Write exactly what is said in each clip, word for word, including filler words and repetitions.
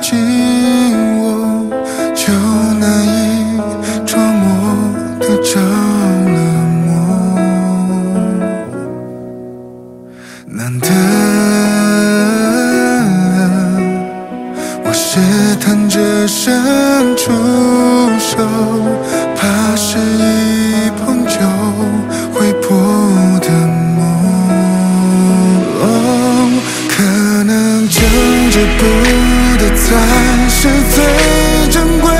紧握，就难以捉摸的着了魔。难得我试探着伸出手，怕是一碰就会破的梦。哦，可能就这步的才是最珍贵，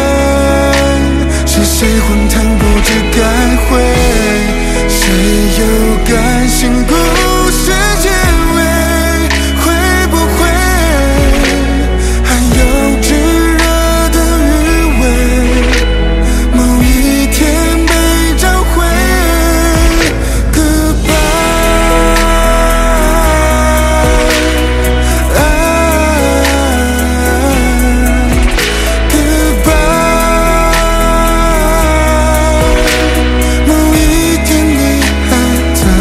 是谁荒唐不知该回，谁又甘心故事结尾？会不会还有炙热的余味？某一天被召回 Goodbye， 某一天你还在，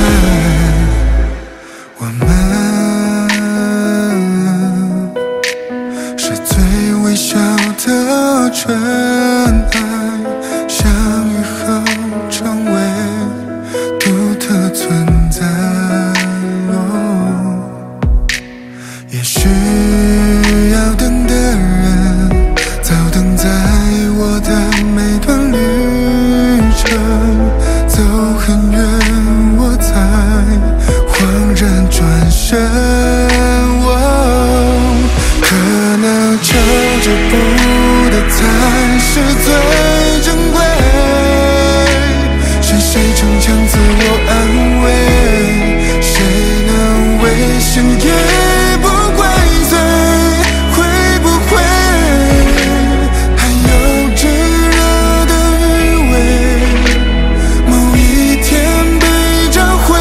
我们是最微小的尘埃，相遇后成为独特存在。哦，也许要等的人早等在我的每段旅程，走很远我才恍然转身。哦，可能就这步的才是最珍贵，是谁逞强自我安慰？谁能危险也不怪罪？会不会还有炙热的余味？某一天被召回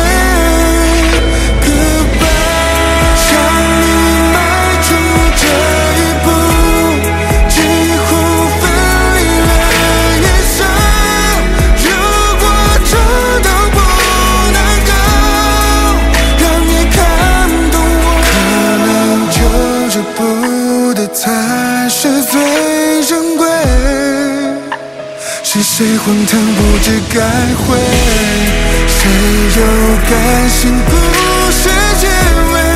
Goodbye， 向你迈出这一步，几乎分离了一生。如果这都不能够让你看懂我，可能就这步的才是最珍贵，是谁荒唐不知该回，谁又甘心故事结尾？